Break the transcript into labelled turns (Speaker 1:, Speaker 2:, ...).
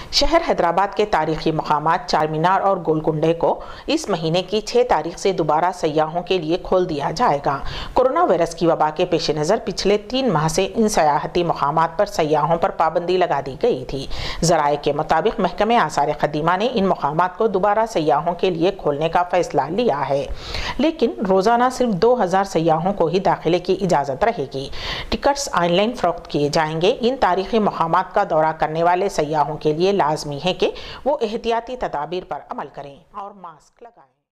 Speaker 1: शहर हैदराबाद के तारीखी मकामात चारमीनार और गोलकुंडे को इस महीने की 6 तारीख से दोबारा सयाहों के लिए खोल दिया जाएगा। कोरोना वायरस की वबा के पेश नज़र पिछले 3 माह से इन सयाहती मकामात पर सयाहों पर पाबंदी लगा दी गई थी। ज़राए के मुताबिक महकमे आसार क़दीमा ने इन मकामात को दोबारा सयाहों के लिए खोलने का फैसला लिया है, लेकिन रोज़ाना सिर्फ 2000 सयाहों को ही दाखिले की इजाज़त रहेगी। टिकट्स ऑनलाइन फ़रोख्त किए जाएंगे। इन तारीखी मकामात का दौरा करने वाले सयाहों के लिए लाजमी है कि वो एहतियाती तदाबीर पर अमल करें और मास्क लगाएं।